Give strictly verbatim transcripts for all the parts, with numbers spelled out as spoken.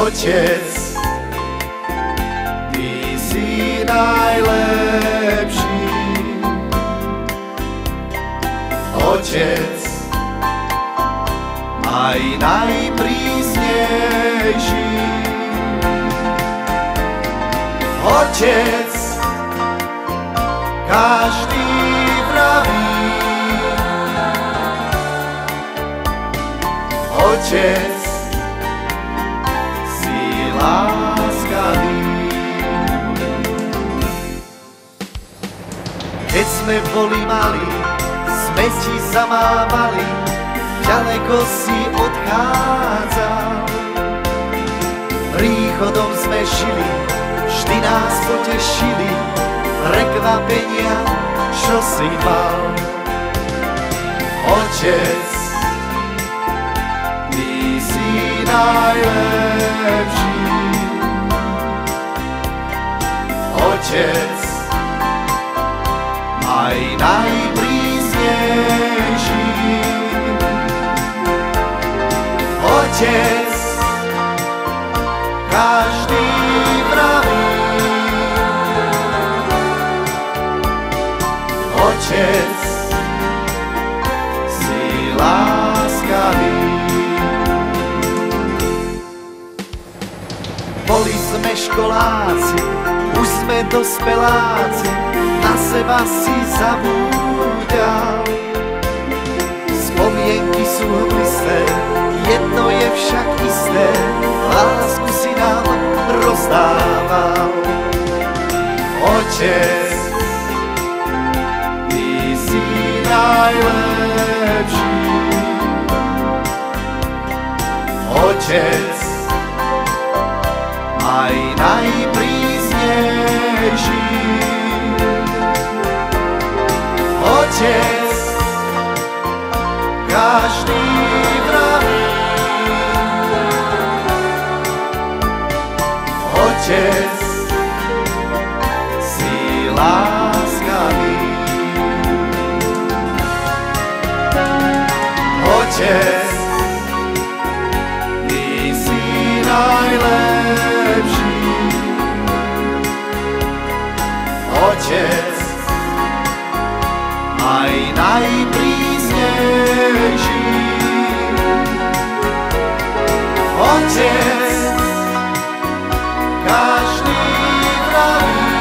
Otec, Ty si najlepší. Otec, aj najprísnejší. Otec, každý vraví. Otec, si láskavý. Keď sme boli mali, sme ti zamávali, ďaleko si odchádzal. Príchodom sme žili, vždy nás potešili prekvapenia, čo si mal. Otec, Ty si najlepší. Otec, aj najprísnejší. Otec, každý vraví. Otec, si láskavý. Boli sme školáci, už sme dospeláci, na seba si zabúdal. Spomienky sú hmlisté, jedno je však isté, lásku si nám rozdával. Otec, Ty si najlepší. Otec, aj najprísnejší. Otec, každý vraví. Otec, si láskavý. Otec, Ty si najlepší. Otec, aj najprísnejší. Otec, každý vraví.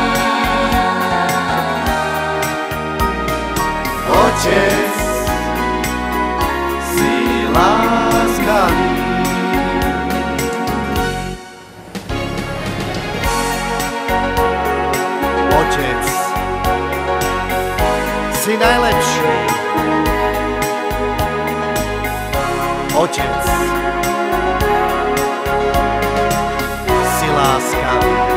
Otec, si láskavý. Otec, si najlepší. Otec, si láskavý.